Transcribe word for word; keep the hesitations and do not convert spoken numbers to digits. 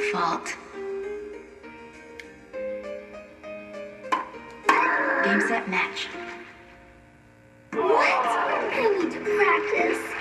fault. Game, set, match. What? I need to practice.